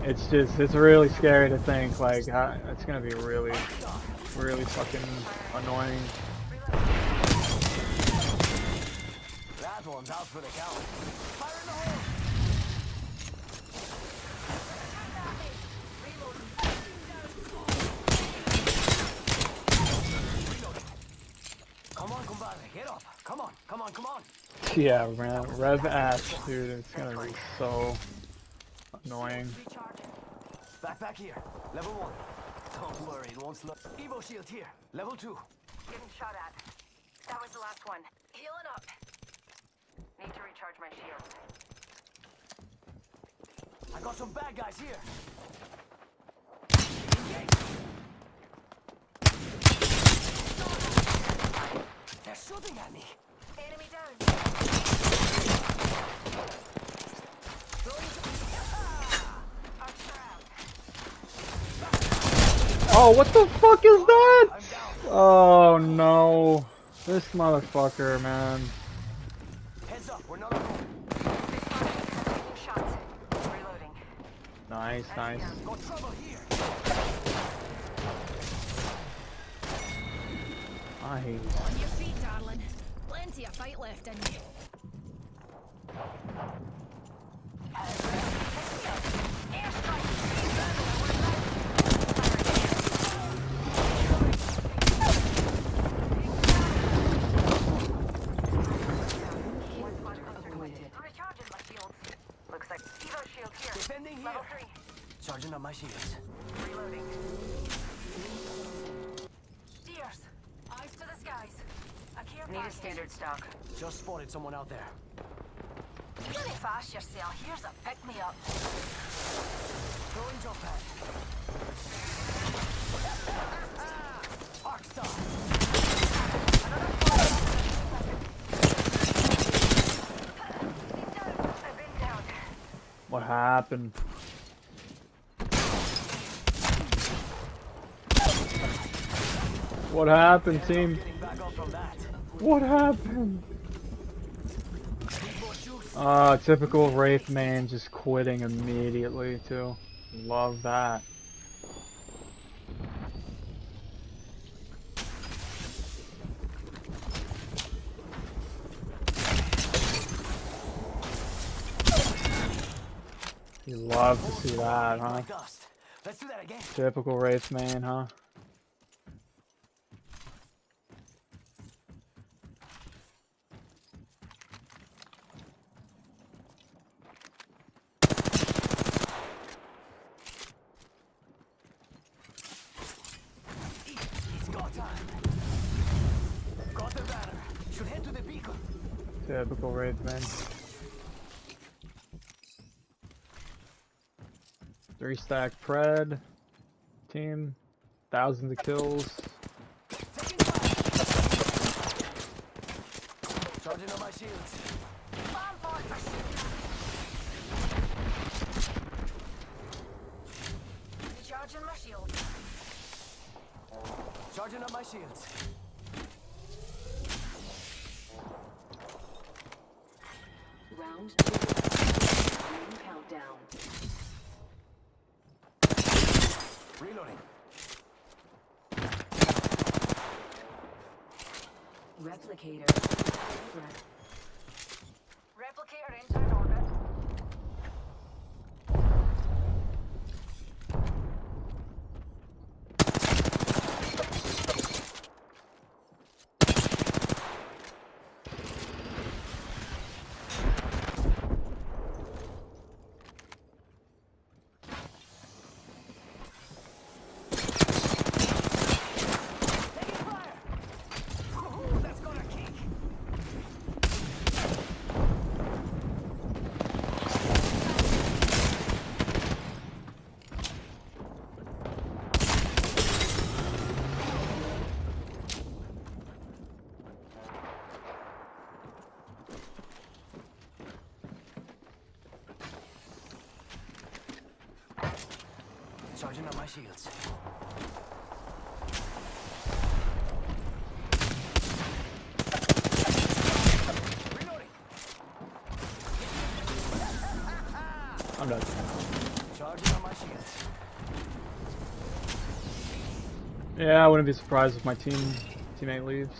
it's really scary to think like it's gonna be really, really fucking annoying. That one's out for the count. Fire in the hole! Come on, compadre, get up. Come on, come on, come on. Yeah, man, Rev Ash, dude, it's gonna be so annoying. Backpack here, level 1. Don't worry, it won't slow. Evo shield here, level 2. Getting shot at. That was the last one. Healing up. Need to recharge my shield. I got some bad guys here. They're shooting at me. Enemy down. Oh, what the fuck is that? I'm down. Oh no, this motherfucker, man. Heads up, we're not alone. Taking shots. Reloading. Nice, nice. Got trouble here. I hate it. On your feet, darling. Plenty of fight left in you. Recharging my shields. Looks like Evo shield here. Defending here. Level 3. Charging up my shields. Reloading. Steers. Eyes to the skies. A care Need a standard stock. Just spotted someone out there. Get it fast yourself. Here's a pick-me-up. Throwing jump pad. Arc star. I've been down. What happened? What happened, team? Getting back up from that. What happened? Typical Wraith main just quitting immediately too. Love that. You love to see that, huh? Dust. Let's do that again. Typical Wraith main, huh? It's go time. Got the banner. Should head to the beacon. Typical Wraith main. 3-stack pred. Team. Thousands of kills. Taking fire. Charging on my shields. Recharging my shield. Charging up my shields. Round 2. Ring countdown. Reloading. Replicator. Threat. Replicator entering orbit. Taking fire. Ooh, that's got a kick. Charging up my shields. Reloading. I'm done. Charging on my shields. Yeah, I wouldn't be surprised if my teammate leaves.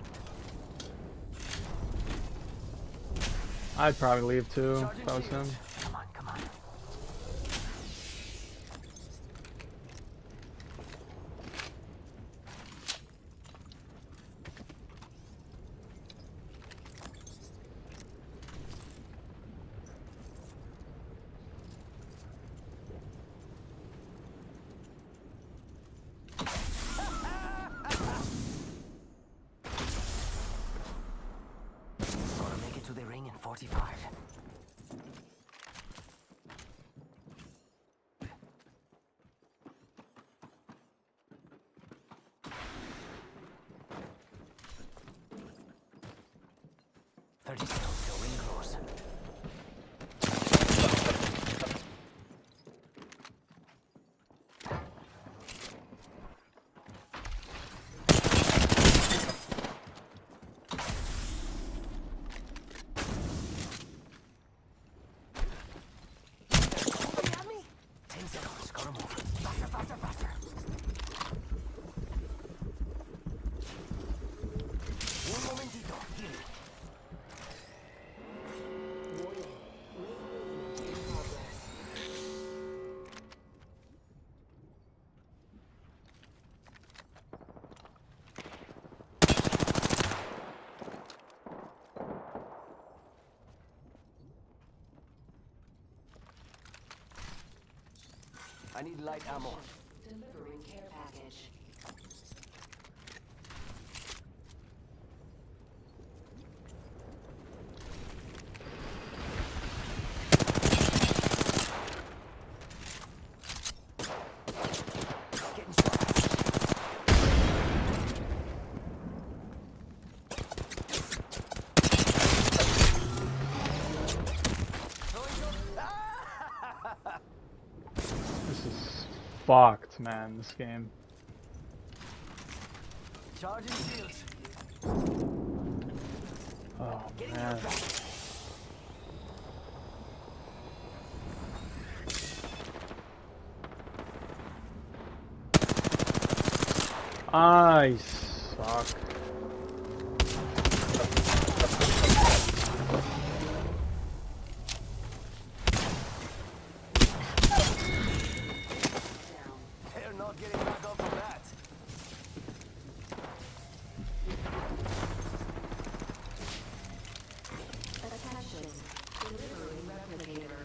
I'd probably leave too if I was him. Come on, come on. Gonna make it to the ring in 45. Still ring close. Got me? 10 seconds, gotta move. Faster, faster, faster. Un momentito, healing. I need light ammo. Delivering care package. Getting shot. This is fucked, man, this game. Charging shields. Oh, Getting man. your back. I suck. Down. They're not getting back up from that. Attention. Delivering replicator.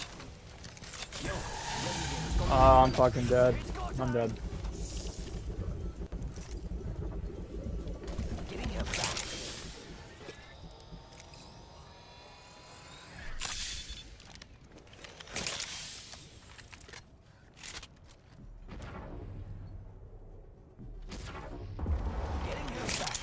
Oh, I'm fucking dead. I'm dead. Getting your back. Getting your back.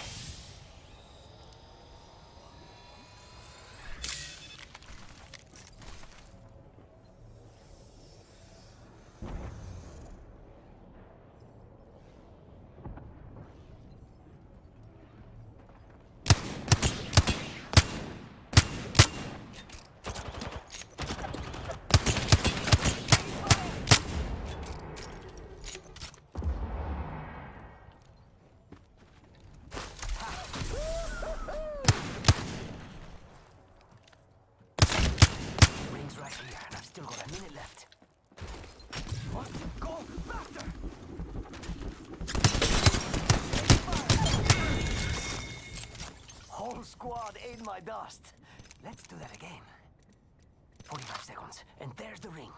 Ring's right here, and I've still got a minute left. What? Go faster! Whole squad ate my dust. Let's do that again. 45 seconds, and there's the ring.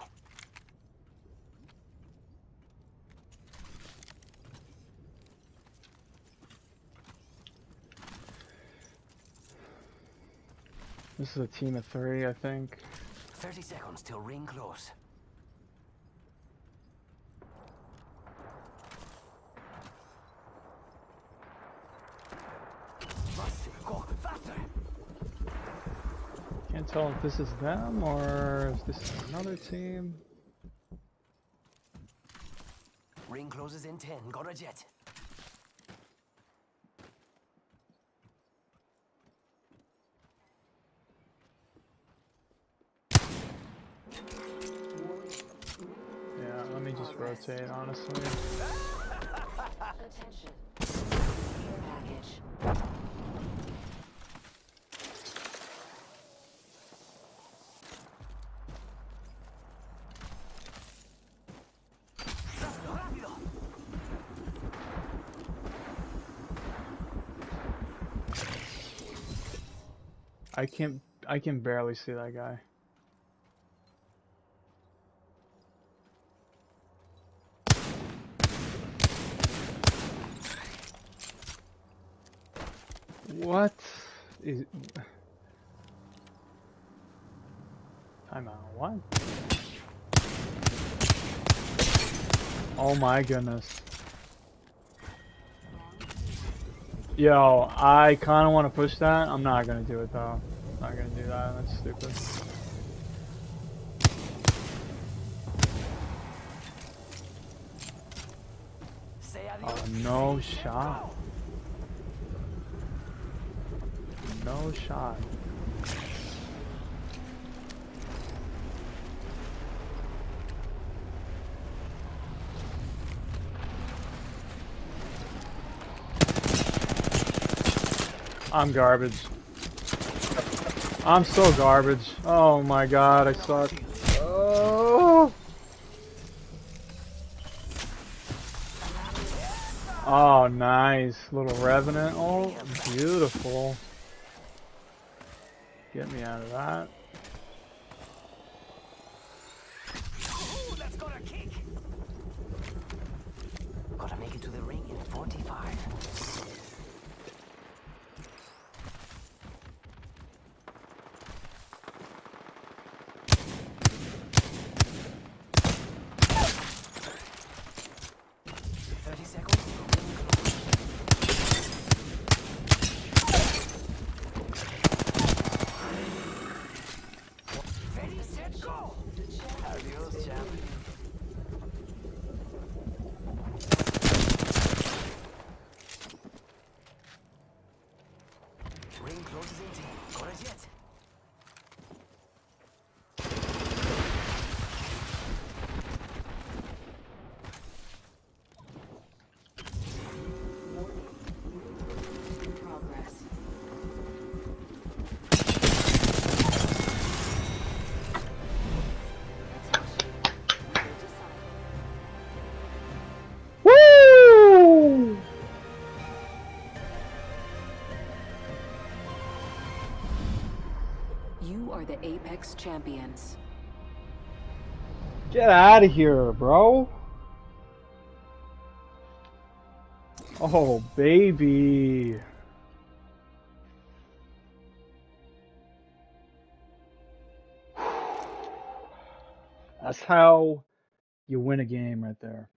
This is a team of 3, I think. 30 seconds till ring close. Faster, go faster! Can't tell if this is them or if this is another team. Ring closes in 10. Got a jet. rotate, honestly. Attention. Care package. Rápido. I can barely see that guy. What is timeout? What? Oh my goodness. Yo, I kind of want to push that. I'm not gonna do it though. Not gonna do that. That's stupid. Say Oh, adios. no Ready, set, shot. go. No shot. I'm garbage. I'm so garbage. Oh my god, I suck. Oh. Oh, nice. Little Revenant. Oh, beautiful. Get me out of that. Ooh, that's got a kick. Gotta make it to the ring in 45. Ready, set, go! Adios, champ. Ring closes in 10. Got a jet. In progress. Woo! You are the Apex Champions. Get out of here, bro. Oh, baby. That's how you win a game right there.